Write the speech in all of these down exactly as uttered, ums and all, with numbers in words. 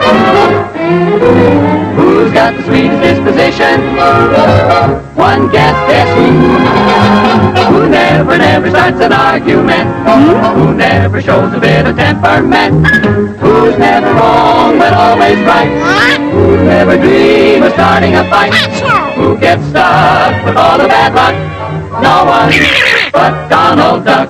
Who's got the sweetest disposition? One guess, guess who? Who never, never starts an argument? Who never shows a bit of temperament? Who's never wrong but always right? Who never dream of starting a fight? Who gets stuck with all the bad luck? No one but Donald Duck.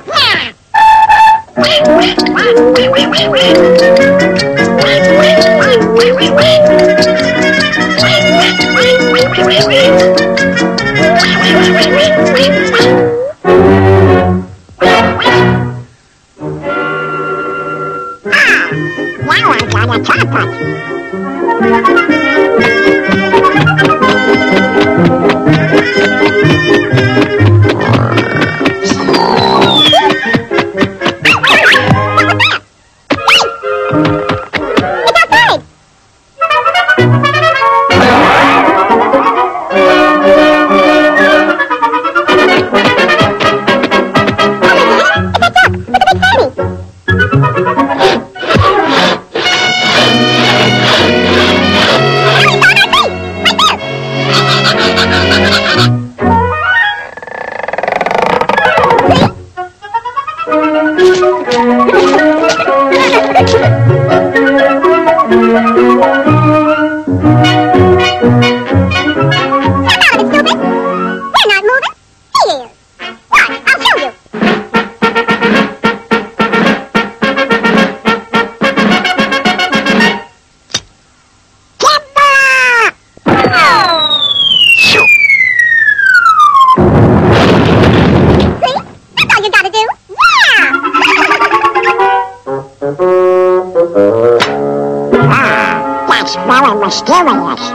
Now I got a chocolate. Very mysterious.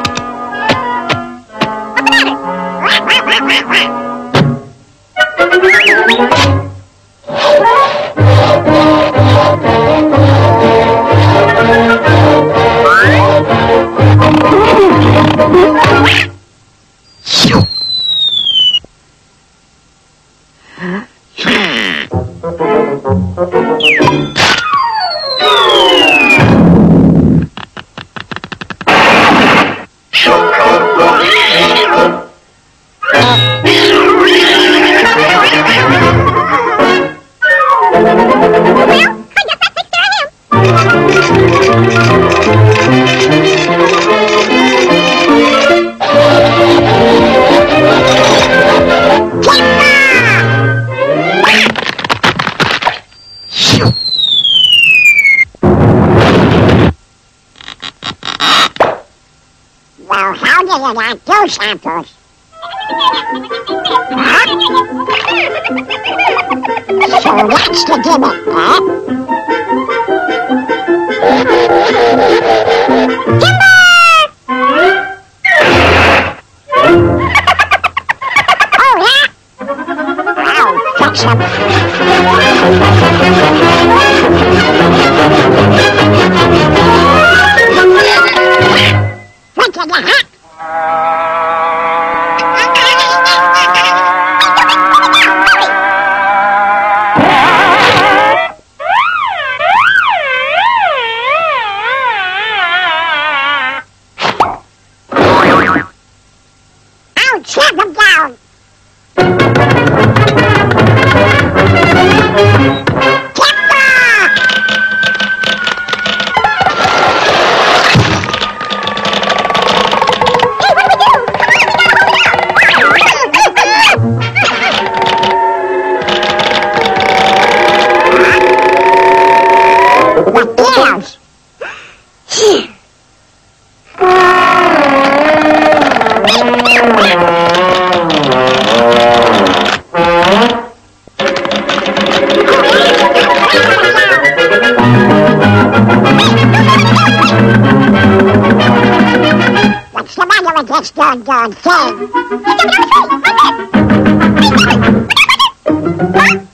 Well, how do you like those apples? Huh? So that's the gimmick, huh? Timber! Oh, yeah? I'll fix him. What did you have? I'll chop him down. What's the matter with this doggone thing? It's a little tree, right there! Hey, Huh?